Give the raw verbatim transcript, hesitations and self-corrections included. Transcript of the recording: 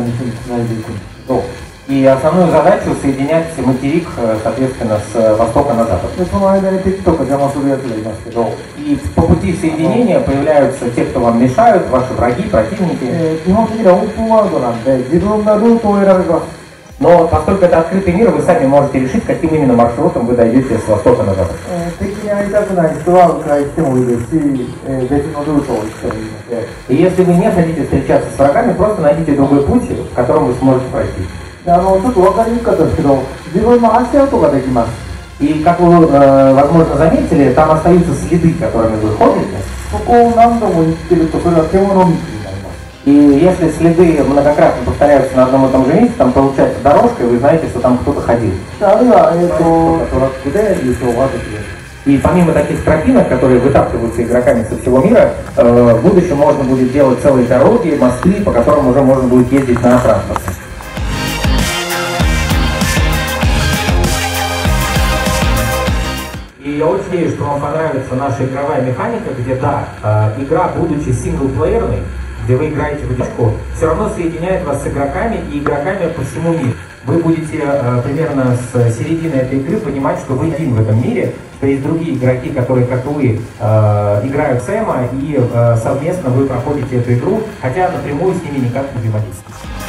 に一緒に繋いでいくんですけど、 И основную задачу соединять материк, соответственно, с востока на запад. でその間に敵とか邪魔するやつがいますけど、 И по пути соединения появляются те, кто вам мешают, ваши враги, противники. えー基本的にはオープンワールドなんで自分がルートを選べます。 Но поскольку это открытый мир, вы сами можете решить, каким именно маршрутом вы дойдете с востока на запад. えー敵に会いたくない人は迂回してもいいですし、えー別のルートを行ってもいいので、 И если вы не хотите встречаться с врагами, просто найдите другой путь, которым вы сможете пройти. であのちょっと分かりにくかったですけど、自分の足跡ができます。 И как вы, э, возможно, заметили, там остаются следы, которыми вы ходите. そこを何度も行ってると、それは獣道になります。 И если следы многократно повторяются на одном и том же месте, там получается дорожка, и вы знаете, что там кто-то ходил. であるいは、えー、とトラックで優勝ができる。 И помимо таких тропинок, которые вытаптываются игроками со всего мира, э, в будущем можно будет делать целые дороги, мосты, по которым уже можно будет ездить на транспорте. И я очень надеюсь, что вам понравится наша игровая механика, где, да, э, игра, будучи синглплеерной, где вы играете в одиночку, все равно соединяет вас с игроками и игроками по всему миру. Вы будете э, примерно с середины этой игры понимать, что вы один в этом мире, что есть другие игроки, которые, как вы, э, играют Сэма, и э, совместно вы проходите эту игру, хотя напрямую с ними никак не взаимодействуете.